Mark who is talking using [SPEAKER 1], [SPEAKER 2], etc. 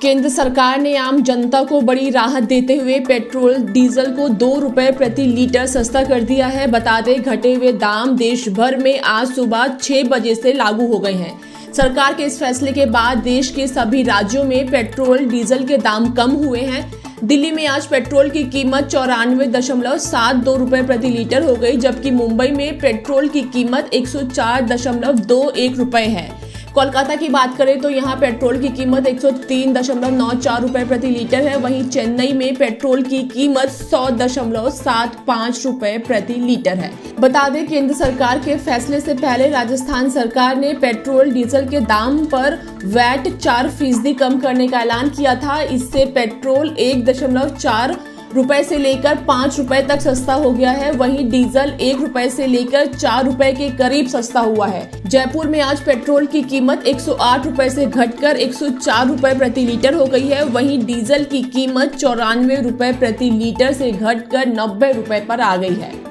[SPEAKER 1] केंद्र सरकार ने आम जनता को बड़ी राहत देते हुए पेट्रोल डीजल को 2 रुपए प्रति लीटर सस्ता कर दिया है। बता दें, घटे हुए दाम देश भर में आज सुबह 6 बजे से लागू हो गए हैं। सरकार के इस फैसले के बाद देश के सभी राज्यों में पेट्रोल डीजल के दाम कम हुए हैं। दिल्ली में आज पेट्रोल की कीमत 94.72 रुपए प्रति लीटर हो गई, जबकि मुंबई में पेट्रोल की कीमत 104.21 रुपए है। कोलकाता की बात करें तो यहाँ पेट्रोल की कीमत 103.94 रुपए प्रति लीटर है। वहीं चेन्नई में पेट्रोल की कीमत 100.75 रुपए प्रति लीटर है। बता दें, केंद्र सरकार के फैसले से पहले राजस्थान सरकार ने पेट्रोल डीजल के दाम पर वैट 4% कम करने का ऐलान किया था। इससे पेट्रोल 1.4 रुपए से लेकर 5 रुपए तक सस्ता हो गया है। वहीं डीजल 1 रुपए से लेकर 4 रुपए के करीब सस्ता हुआ है। जयपुर में आज पेट्रोल की कीमत 108 रुपए से घटकर 104 रुपए प्रति लीटर हो गई है। वहीं डीजल की कीमत 94 रुपए प्रति लीटर से घटकर 90 रुपए पर आ गई है।